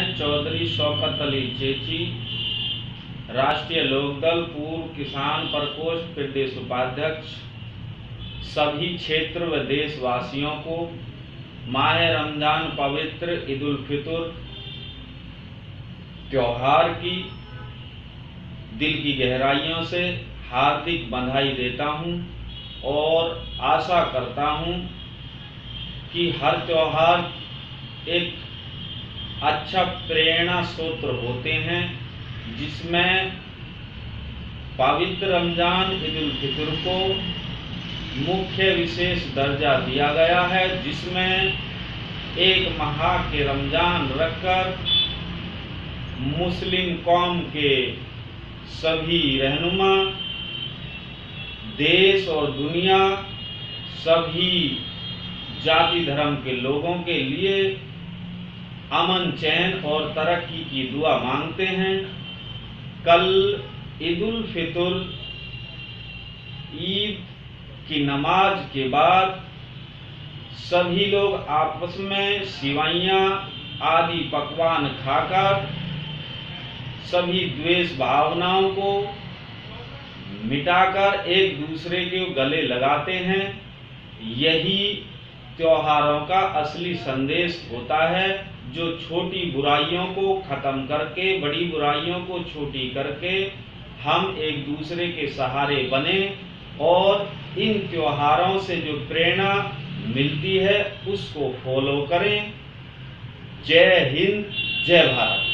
मैं चौधरी शौकत अली चेची, राष्ट्रीय लोकदल पूर्व किसान प्रकोष्ठ प्रदेश उपाध्यक्ष, सभी क्षेत्र व देशवासियों को माह रमजान पवित्र ईद उल फितर त्योहार की दिल की गहराइयों से हार्दिक बधाई देता हूं और आशा करता हूं कि हर त्योहार एक अच्छा प्रेरणा सूत्र होते हैं, जिसमें पवित्र रमजान ईद उल फितर को मुख्य विशेष दर्जा दिया गया है, जिसमें एक माह के रमजान रखकर मुस्लिम कौम के सभी रहनुमा, देश और दुनिया सभी जाति धर्म के लोगों के लिए अमन, चैन और तरक्की की दुआ मांगते हैं। कल ईद उल फितर ईद की नमाज के बाद सभी लोग आपस में सिवाइयाँ आदि पकवान खाकर सभी द्वेष भावनाओं को मिटाकर एक दूसरे के गले लगाते हैं। यही त्योहारों का असली संदेश होता है, जो छोटी बुराइयों को खत्म करके, बड़ी बुराइयों को छोटी करके हम एक दूसरे के सहारे बने और इन त्योहारों से जो प्रेरणा मिलती है उसको फॉलो करें। जय हिंद, जय भारत।